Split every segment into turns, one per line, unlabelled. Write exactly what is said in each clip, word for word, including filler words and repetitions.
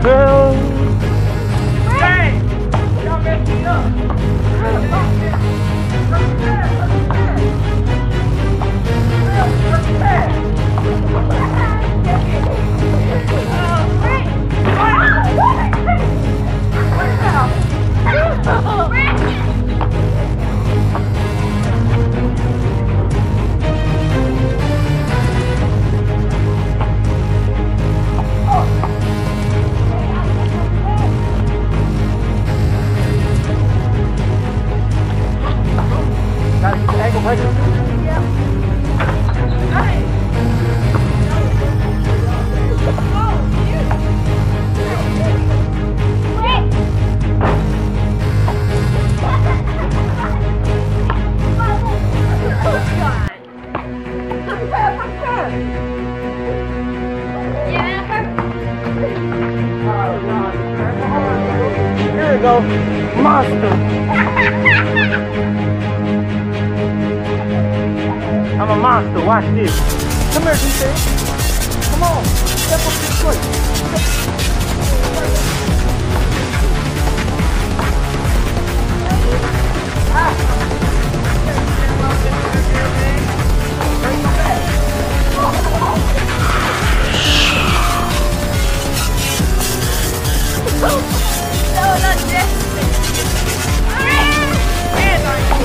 Hey! Y'all messed me up. Gotta get the ankle breaker. Yeah. Hey. Here we go. Monster. I'm a monster. Watch this. Come here, D J. Come on. Step up this way. Ah. Bring it back. No, not this. Hands on you.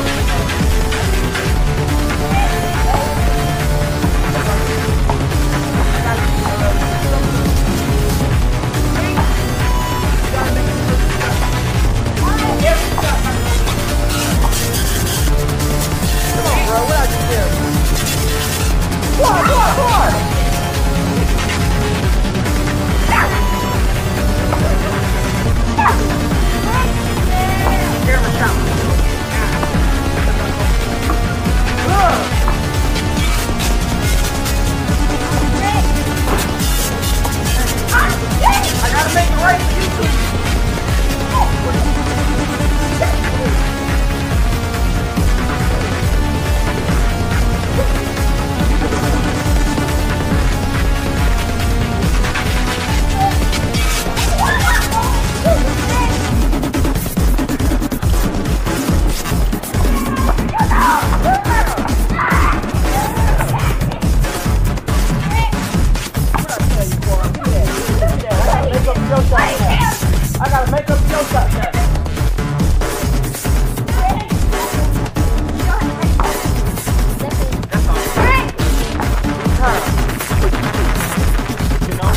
Come on, bro. What I just did? Come on, come on, come on. Camera shot. Look. I gotta make it right for you two. I gotta make up your shot now. That's all. You know?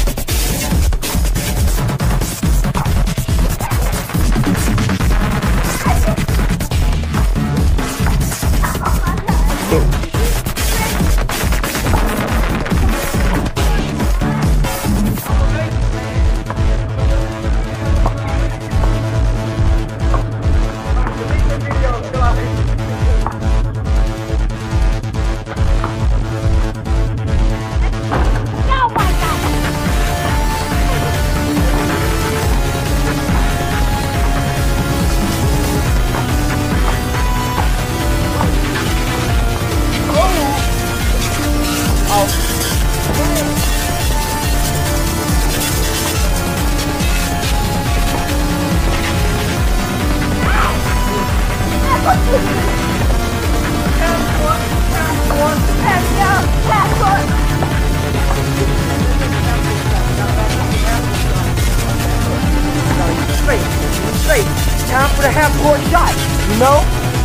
Straight, straight. Time for the half-court shot, you know?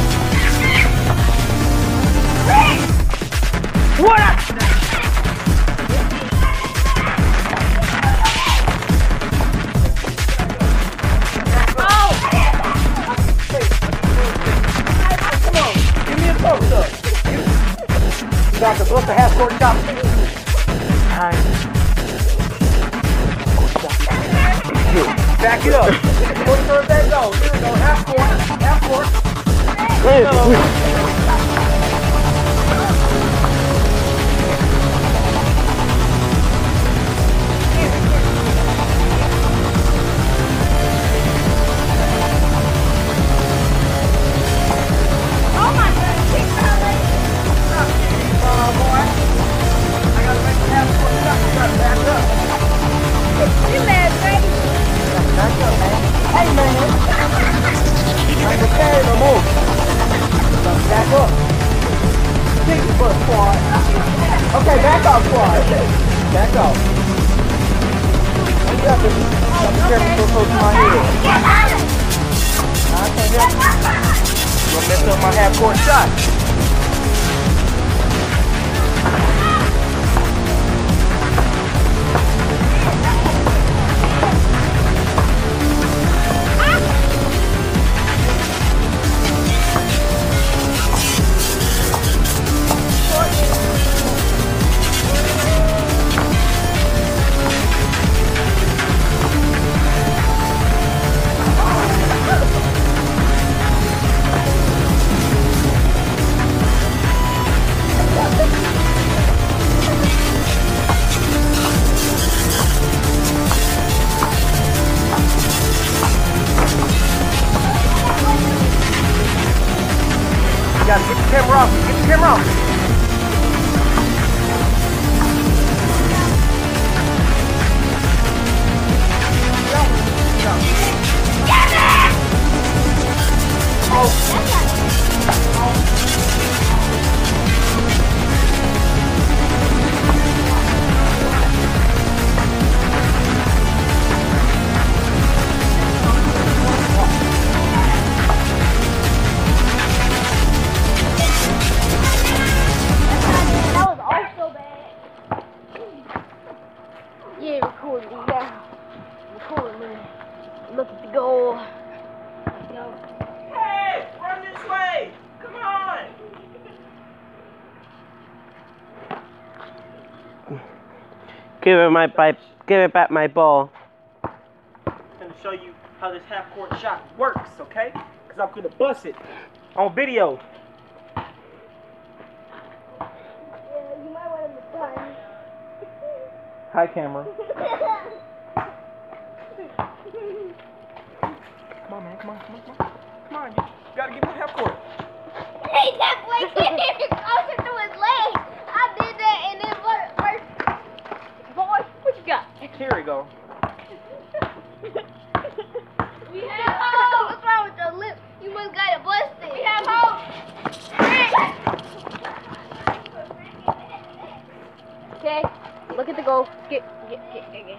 What up? Back up, what's the half court shot? Back it up. What's the that go? Here we go. Half court. Half court. Wait, wait.
You mad, baby?
quad. Okay, back off, quad. Back off. You got to be careful so close to my head. I can't help you. You're gonna mess up my half-court shot. Get the camera off. Get the camera off.
Yeah, recording now. Recording me. Look at the goal. Yo.
Hey, run this way. Come on.
Give it my pipe. Give it back my ball.
I'm gonna show you how this half-court shot works, okay? Because I'm gonna bust it on video.
Yeah, you might want him to run.
Hi, camera. Come on, man. Come on, come on, come on. Come on, you gotta get me half-court.
Hey, that boy can't even closer to his leg. I did that and then first. Boy, what you got?
Here we go.
We have hope. What's wrong with your lip? You must got it busted. We have hope. Okay, look at the goal. Get, get, get, get, get.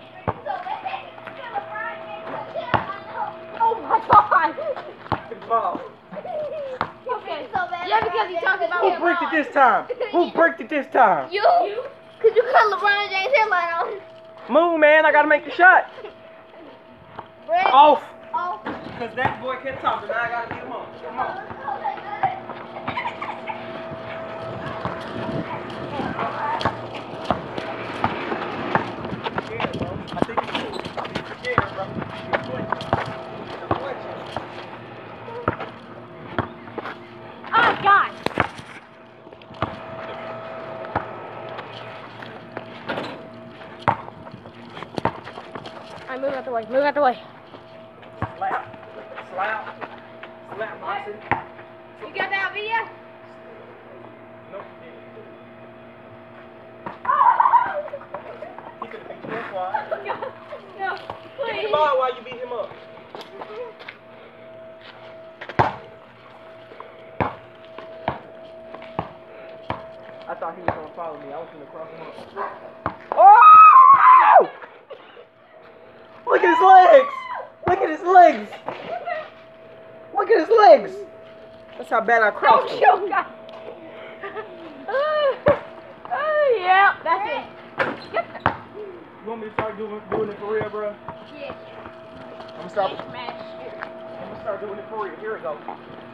Oh my God.
Good ball.
Okay, so bad. Yeah, because he talking about
Who bricked it this time? Who bricked it this time?
You? Cause you cut LeBron James headline on.
Move, man. I gotta make the shot.
Brett.
Off.
Oh.
Because that boy kept talking. Now I gotta get him on. Come on. Yeah, bro. I think it's cool. Yeah, bro.
Oh God. Alright, move out the way. Move out the way.
Slap. Slap. Slap boxing.
You got that video?
Nope. He could have beat you up, why?
No,
Give me
please.
the ball while you beat him up. I thought he was gonna follow me. I was gonna cross him up. Oh! Look at his legs! Look at his legs! Look at his legs! That's how bad I crossed him.
Oh, God. Oh, oh, yeah, that's it.
You want me to start doing, doing it for real, bro?
Yeah.
I'm gonna start.
Smash.
I'm gonna start doing it for real. Here we go.